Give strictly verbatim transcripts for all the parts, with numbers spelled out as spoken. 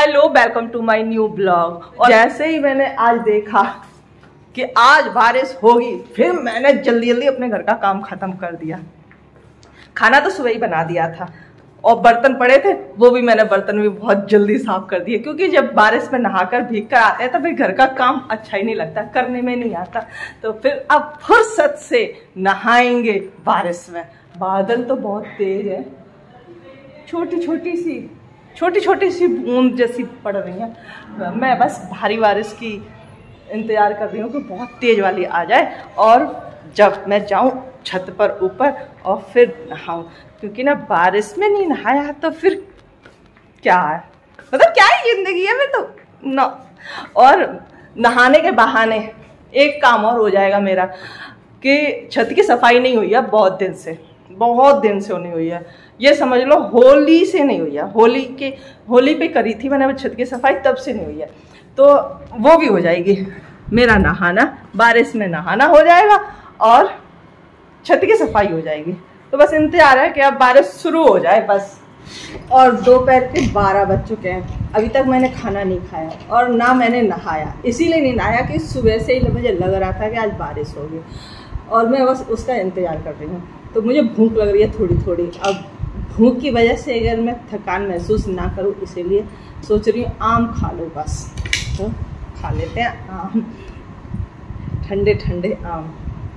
Hello, welcome to my new blog. और जैसे ही मैंने आज देखा कि आज बारिश होगी, फिर मैंने जल्दी जल्दी अपने घर का काम खत्म कर दिया। खाना तो सुबह ही बना दिया था और बर्तन पड़े थे, वो भी मैंने बर्तन भी बहुत जल्दी साफ कर दिए, क्योंकि जब बारिश में नहाकर भीग कर आते हैं तो फिर घर का काम अच्छा ही नहीं लगता, करने में नहीं आता। तो फिर अब फुर्सत से नहाएंगे बारिश में। बादल तो बहुत तेज है, छोटी छोटी सी छोटी छोटी सी बूंद जैसी पड़ रही है। मैं बस भारी बारिश की इंतजार कर रही हूँ कि बहुत तेज वाली आ जाए और जब मैं जाऊँ छत पर ऊपर और फिर नहाऊं, क्योंकि ना बारिश में नहीं नहाया तो फिर क्या है, मतलब क्या ही जिंदगी है मैं तो ना। और नहाने के बहाने एक काम और हो जाएगा मेरा कि छत की सफाई नहीं हुई है बहुत दिन से, बहुत दिन से नहीं हुई है। ये समझ लो होली से नहीं हुई है, होली के होली पे करी थी मैंने छत की सफाई, तब से नहीं हुई है। तो वो भी हो जाएगी, मेरा नहाना, बारिश में नहाना हो जाएगा और छत की सफाई हो जाएगी। तो बस इंतजार है कि अब बारिश शुरू हो जाए बस। और दोपहर के बारह बज चुके हैं, अभी तक मैंने खाना नहीं खाया और ना मैंने नहाया। इसीलिए नहीं नहाया कि सुबह से ही मुझे लग रहा था कि आज बारिश होगी और मैं बस उसका इंतजार कर रही हूँ। तो मुझे भूख लग रही है थोड़ी थोड़ी। अब भूख की वजह से अगर मैं थकान महसूस ना करूँ, इसीलिए सोच रही हूँ आम खा लो बस। तो खा लेते हैं आम, ठंडे ठंडे आम।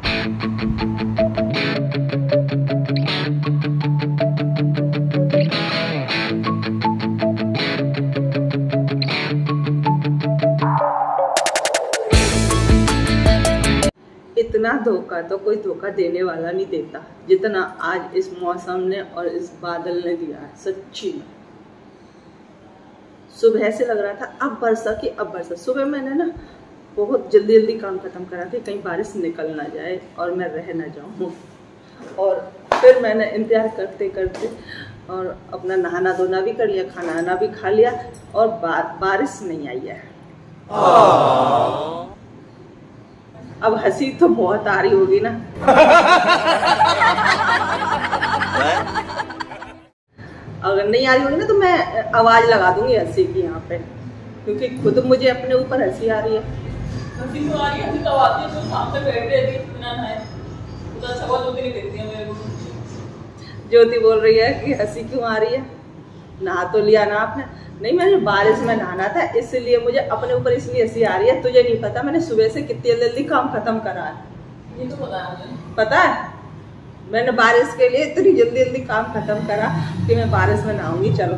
इतना धोखा तो कोई धोखा देने वाला नहीं देता जितना आज इस मौसम ने और इस बादल ने दिया है, सच्ची में। सुबह से लग रहा था अब बरसा की अब बरसा। सुबह मैंने ना बहुत जल्दी जल्दी काम खत्म करा कि कहीं बारिश निकल ना जाए और मैं रह ना जाऊँ। और फिर मैंने इंतजार करते करते और अपना नहाना धोना भी कर लिया, खाना आना भी खा लिया और बा, बारिश नहीं आई है। अब हंसी तो बहुत आ रही होगी ना। अगर नहीं आ रही होगी ना तो मैं आवाज लगा दूंगी हंसी की यहाँ पे, क्योंकि खुद मुझे अपने ऊपर हंसी आ रही है। हंसी तो आ रही है, हंसी तो आती है, तो सामने बैठ रही है बिना नहाए। तो अच्छा बात ज्योति नहीं देखती है मेरे को। ज्योति बोल रही है कि हंसी क्यों आ रही है, नहा तो लिया ना आपने। नहीं, मैंने बारिश में नहाना था इसलिए मुझे अपने ऊपर इसलिए हंसी आ रही है। तुझे नहीं पता मैंने सुबह से कितनी जल्दी काम खत्म करा है। ये तो पता है मुझे। पता है मैंने बारिश के लिए इतनी जल्दी जल्दी काम खत्म करा कि मैं बारिश में नहाऊंगी। चलो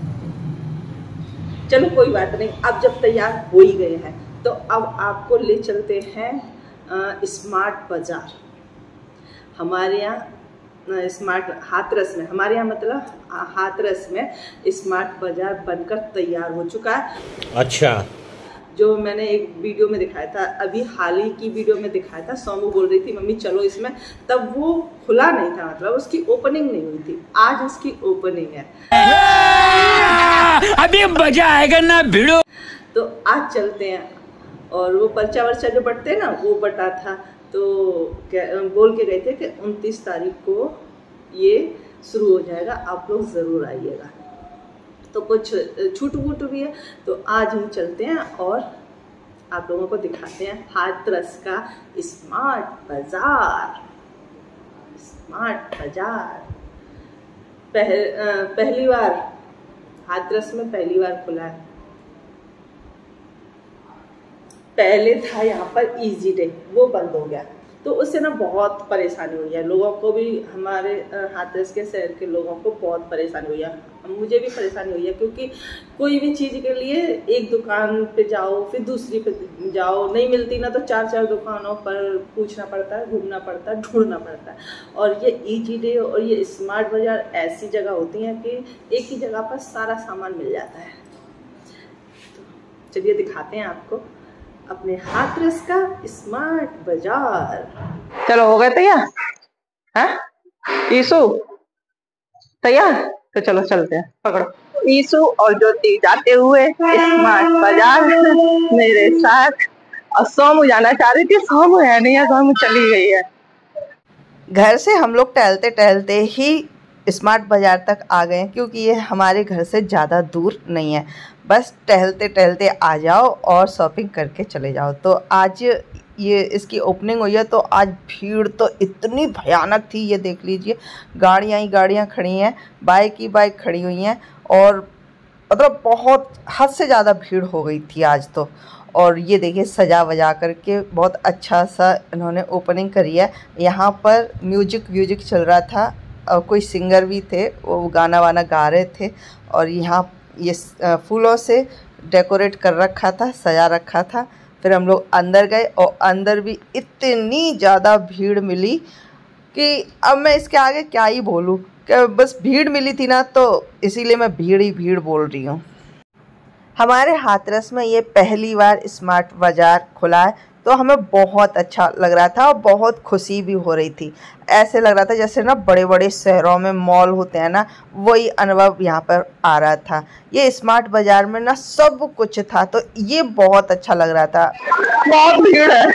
चलो कोई बात नहीं, अब जब तैयार हो ही गए हैं तो अब आपको ले चलते हैं स्मार्ट बाजार। हमारे यहाँ स्मार्ट हाथरस में, हमारे यहाँ मतलब हाथरस में स्मार्ट बाजार बनकर तैयार हो चुका है। अच्छा, जो मैंने एक वीडियो में दिखाया था, अभी हाल ही की वीडियो में दिखाया था। सोमू बोल रही थी मम्मी चलो इसमें, तब वो खुला नहीं था, मतलब उसकी ओपनिंग नहीं हुई थी। आज उसकी ओपनिंग है, अभी मजा आएगा ना भिड़ो। तो आज चलते हैं। और वो पर्चा वर्चा जो बटते हैं ना, वो बटा था, तो बोल के गए थे कि उनतीस तारीख को ये शुरू हो जाएगा, आप लोग ज़रूर आइएगा। तो कुछ छूट वूट भी है, तो आज हम चलते हैं और आप लोगों को दिखाते हैं हाथरस का स्मार्ट बाजार। स्मार्ट बाजार पह, पहली बार हाथरस में पहली बार खुला है। पहले था यहाँ पर इजी डे, वो बंद हो गया, तो उससे ना बहुत परेशानी हुई है लोगों को भी, हमारे हाथरस के शहर के लोगों को बहुत परेशानी हुई है। मुझे भी परेशानी हुई है, क्योंकि कोई भी चीज़ के लिए एक दुकान पे जाओ फिर दूसरी पे जाओ, नहीं मिलती ना तो चार चार दुकानों पर पूछना पड़ता है, घूमना पड़ता है, ढूंढना पड़ता है। और ये इजी डे और ये स्मार्ट बाजार ऐसी जगह होती हैं कि एक ही जगह पर सारा सामान मिल जाता है। तो चलिए दिखाते हैं आपको अपने हाथरस का स्मार्ट बाजार। चलो हो गए तैयार? हाँ ईशु तैयार? तो चलो चलते हैं, पकड़ो। ईशु और ज्योति जाते हुए स्मार्ट बाजार मेरे साथ। और सोमू जाना चाह रही थी, सोमू है नहीं है, सोमू चली गई है। घर से हम लोग टहलते टहलते ही स्मार्ट बाज़ार तक आ गए, क्योंकि ये हमारे घर से ज़्यादा दूर नहीं है। बस टहलते टहलते आ जाओ और शॉपिंग करके चले जाओ। तो आज ये इसकी ओपनिंग हुई है, तो आज भीड़ तो इतनी भयानक थी, ये देख लीजिए, गाड़ियाँ ही गाड़ियाँ खड़ी हैं, बाइक ही बाइक खड़ी हुई हैं, और मतलब बहुत हद से ज़्यादा भीड़ हो गई थी आज तो। और ये देखिए सजा वजा करके बहुत अच्छा सा इन्होंने ओपनिंग करी है। यहाँ पर म्यूजिक व्यूजिक चल रहा था और कोई सिंगर भी थे, वो गाना वाना गा रहे थे, और यहाँ ये फूलों से डेकोरेट कर रखा था, सजा रखा था। फिर हम लोग अंदर गए और अंदर भी इतनी ज़्यादा भीड़ मिली कि अब मैं इसके आगे क्या ही बोलूँ, कि बस भीड़ मिली थी ना, तो इसीलिए मैं भीड़ ही भीड़ बोल रही हूँ। हमारे हाथरस में ये पहली बार स्मार्ट बाज़ार खुला है, तो हमें बहुत अच्छा लग रहा था और बहुत खुशी भी हो रही थी। ऐसे लग रहा था जैसे ना बड़े बड़े शहरों में मॉल होते हैं ना, वही अनुभव यहाँ पर आ रहा था। ये स्मार्ट बाज़ार में ना सब कुछ था, तो ये बहुत अच्छा लग रहा था। बहुत भीड़ है,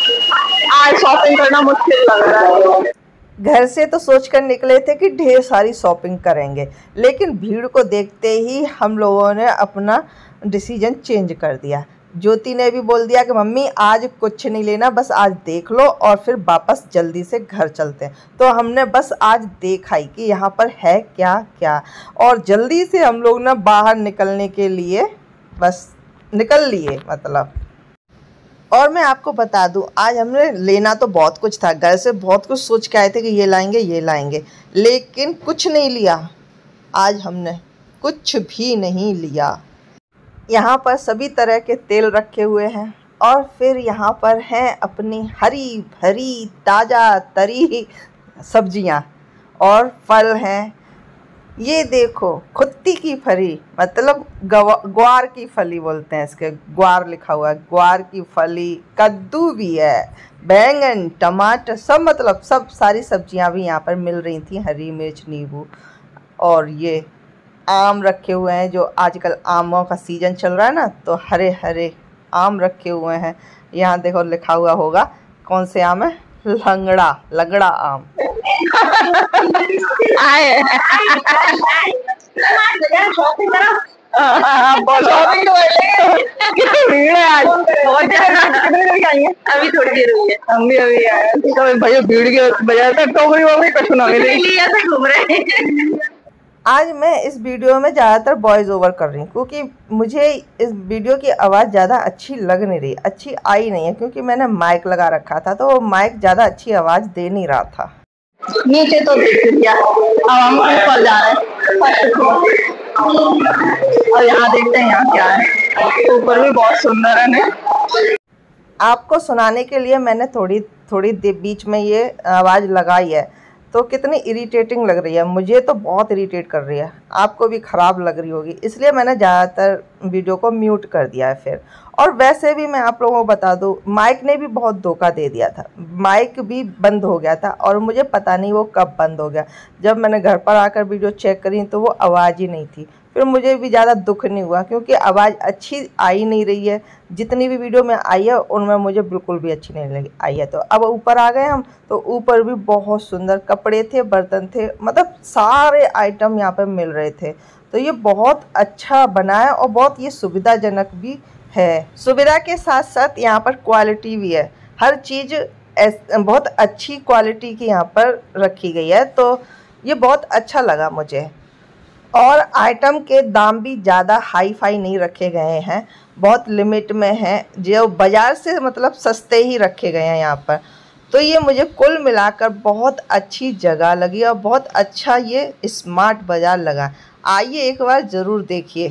आज शॉपिंग करना मुश्किल लग रहा है। घर से तो सोच कर निकले थे कि ढेर सारी शॉपिंग करेंगे, लेकिन भीड़ को देखते ही हम लोगों ने अपना डिसीजन चेंज कर दिया। ज्योति ने भी बोल दिया कि मम्मी आज कुछ नहीं लेना, बस आज देख लो और फिर वापस जल्दी से घर चलते हैं। तो हमने बस आज देखा ही कि यहाँ पर है क्या क्या, और जल्दी से हम लोग ना बाहर निकलने के लिए बस निकल लिए मतलब। और मैं आपको बता दूं, आज हमने लेना तो बहुत कुछ था, घर से बहुत कुछ सोच के आए थे कि ये लाएंगे ये लाएंगे, लेकिन कुछ नहीं लिया। आज हमने कुछ भी नहीं लिया। यहाँ पर सभी तरह के तेल रखे हुए हैं, और फिर यहाँ पर हैं अपनी हरी भरी ताज़ा तरी सब्जियाँ और फल हैं। ये देखो खुत्ती की फली, मतलब ग्वार की फली बोलते हैं इसके, ग्वार लिखा हुआ है, ग्वार की फली, कद्दू भी है, बैंगन, टमाटर, सब मतलब सब सारी सब्जियां भी यहाँ पर मिल रही थी, हरी मिर्च, नींबू। और ये आम रखे हुए हैं, जो आजकल आमों का सीज़न चल रहा है ना, तो हरे हरे आम रखे हुए हैं। यहाँ देखो लिखा हुआ होगा कौन से आम है, लंगड़ा लंगड़ा आम। आए भीड़ है आज, अभी थोड़ी देर हुई है, हम भी अभी आए तो भैया भीड़ की वजह से टोकरी वोकरी कुछ ना मिली, घूम रहे हैं। आज मैं इस वीडियो में ज़्यादातर वॉइस ओवर कर रही हूँ, क्योंकि मुझे इस वीडियो की आवाज़ ज़्यादा अच्छी लग नहीं रही, अच्छी आई नहीं है, क्योंकि मैंने माइक लगा रखा था, तो वो माइक ज़्यादा अच्छी आवाज़ दे नहीं रहा था। नीचे तो देख लिया, अब हम ऊपर जा रहे हैं और यहाँ देखते हैं यहाँ क्या है। ऊपर भी बहुत सुंदर है ना। आपको सुनाने के लिए मैंने थोड़ी थोड़ी देर बीच में ये आवाज़ लगाई है, तो कितनी इरिटेटिंग लग रही है, मुझे तो बहुत इरिटेट कर रही है, आपको भी ख़राब लग रही होगी, इसलिए मैंने ज़्यादातर वीडियो को म्यूट कर दिया है फिर। और वैसे भी मैं आप लोगों को बता दूं, माइक ने भी बहुत धोखा दे दिया था, माइक भी बंद हो गया था और मुझे पता नहीं वो कब बंद हो गया। जब मैंने घर पर आकर वीडियो चेक करी तो वो आवाज़ ही नहीं थी। फिर मुझे भी ज़्यादा दुख नहीं हुआ, क्योंकि आवाज़ अच्छी आई नहीं रही है, जितनी भी वीडियो में आई है उनमें मुझे बिल्कुल भी अच्छी नहीं लगी आई है। तो अब ऊपर आ गए हम, तो ऊपर भी बहुत सुंदर कपड़े थे, बर्तन थे, मतलब सारे आइटम यहाँ पर मिल रहे थे। तो ये बहुत अच्छा बना है और बहुत ये सुविधाजनक भी है। सुविधा के साथ साथ यहाँ पर क्वालिटी भी है, हर चीज़ बहुत अच्छी क्वालिटी की यहाँ पर रखी गई है, तो ये बहुत अच्छा लगा मुझे। और आइटम के दाम भी ज़्यादा हाई फाई नहीं रखे गए हैं, बहुत लिमिट में हैं, जो बाज़ार से मतलब सस्ते ही रखे गए हैं यहाँ पर। तो ये मुझे कुल मिलाकर बहुत अच्छी जगह लगी और बहुत अच्छा ये स्मार्ट बाज़ार लगा। आइए एक बार ज़रूर देखिए।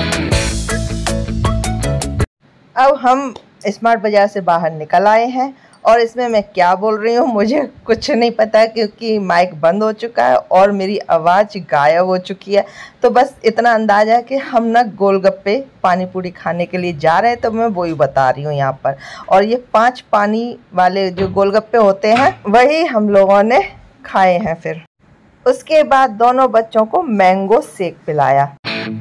अब हम स्मार्ट बाज़ार से बाहर निकल आए हैं और इसमें मैं क्या बोल रही हूँ मुझे कुछ नहीं पता, क्योंकि माइक बंद हो चुका है और मेरी आवाज़ गायब हो चुकी है। तो बस इतना अंदाज़ा है कि हम ना गोलगप्पे पानी पूरी खाने के लिए जा रहे हैं, तो मैं वही बता रही हूँ यहाँ पर। और ये पांच पानी वाले जो गोलगप्पे होते हैं वही हम लोगों ने खाए हैं। फिर उसके बाद दोनों बच्चों को मैंगो शेक पिलाया।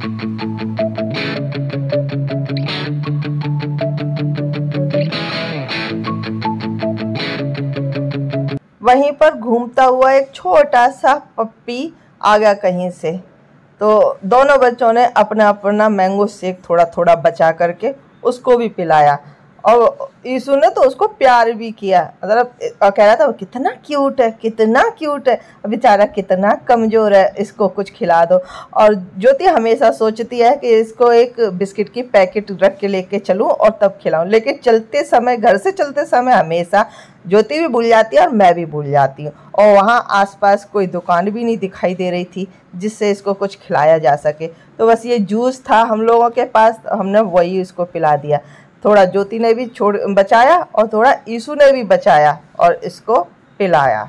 वहीं पर घूमता हुआ एक छोटा सा पप्पी आ गया कहीं से, तो दोनों बच्चों ने अपना अपना मैंगो शेक थोड़ा थोड़ा बचा करके उसको भी पिलाया। और यीशु ने तो उसको प्यार भी किया, मतलब कह रहा था वो कितना क्यूट है, कितना क्यूट है, बेचारा कितना कमज़ोर है, इसको कुछ खिला दो। और ज्योति हमेशा सोचती है कि इसको एक बिस्किट की पैकेट रख के लेके चलूं और तब खिलाऊं, लेकिन चलते समय, घर से चलते समय हमेशा ज्योति भी भूल जाती है और मैं भी भूल जाती हूँ। और वहाँ आसपास कोई दुकान भी नहीं दिखाई दे रही थी जिससे इसको कुछ खिलाया जा सके। तो बस ये जूस था हम लोगों के पास, तो हमने वही इसको पिला दिया। थोड़ा ज्योति ने भी छोड़ बचाया और थोड़ा यीशु ने भी बचाया और इसको पिलाया।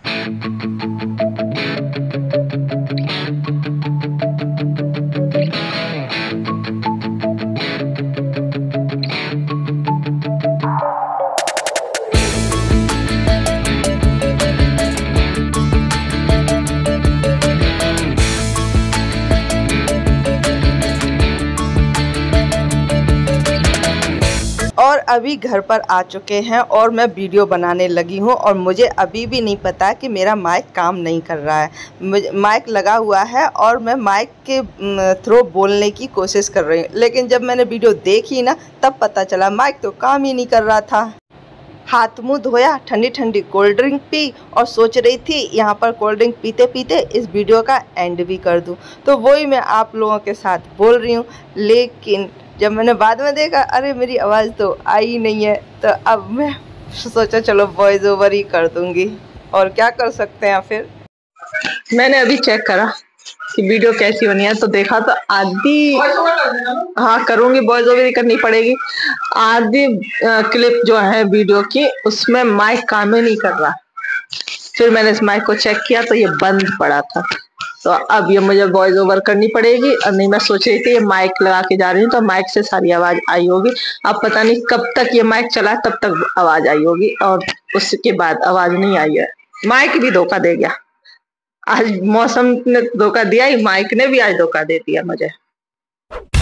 और अभी घर पर आ चुके हैं और मैं वीडियो बनाने लगी हूँ और मुझे अभी भी नहीं पता कि मेरा माइक काम नहीं कर रहा है। माइक लगा हुआ है और मैं माइक के थ्रू बोलने की कोशिश कर रही हूँ, लेकिन जब मैंने वीडियो देखी ना तब पता चला माइक तो काम ही नहीं कर रहा था। हाथ मुँह धोया, ठंडी ठंडी कोल्ड ड्रिंक पी और सोच रही थी यहाँ पर कोल्ड ड्रिंक पीते पीते इस वीडियो का एंड भी कर दूँ, तो वही मैं आप लोगों के साथ बोल रही हूँ। लेकिन जब मैंने बाद में देखा अरे मेरी आवाज़ तो आई ही नहीं है, तो अब मैं सोचा चलो वॉइस ओवर ही कर दूंगी, और क्या कर सकते हैं। फिर मैंने अभी चेक करा कि वीडियो कैसी होनी है, तो देखा तो आधी, हाँ करूँगी, वॉइस ओवर ही करनी पड़ेगी। आधी क्लिप जो है वीडियो की उसमें माइक काम ही नहीं कर रहा। फिर मैंने इस माइक को चेक किया तो ये बंद पड़ा था, तो अब ये मुझे वॉइस ओवर करनी पड़ेगी। और नहीं, मैं सोच रही थी ये माइक लगा के जा रही हूँ तो माइक से सारी आवाज आई होगी। अब पता नहीं कब तक ये माइक चला तब तक आवाज आई होगी, और उसके बाद आवाज नहीं आई है। माइक भी धोखा दे गया, आज मौसम ने धोखा दिया ही, माइक ने भी आज धोखा दे दिया मुझे।